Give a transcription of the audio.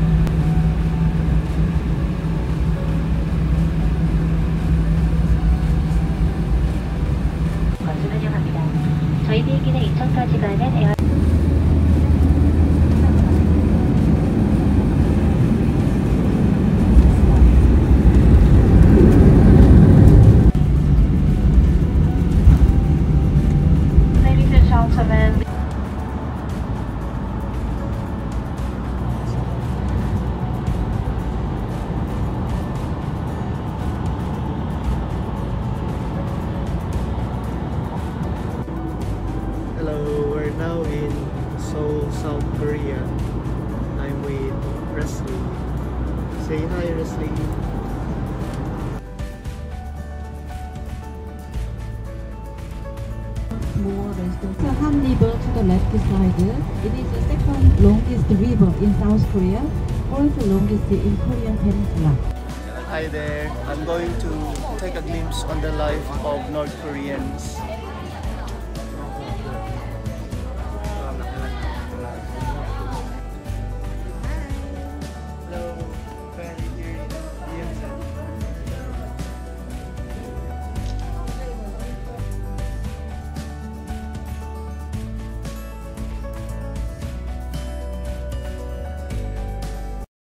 것을 환영합니다. 저희 비행기는 인천까지 가는 에어 Ladies and gentlemen, hello, we're now in Seoul, South Korea. I'm with Wesley. Say hi, Wesley. More residents. So Han River to the left side. It is the second longest river in South Korea, fourth longest in Korean Peninsula. Hi there. I'm going to take a glimpse on the life of North Koreans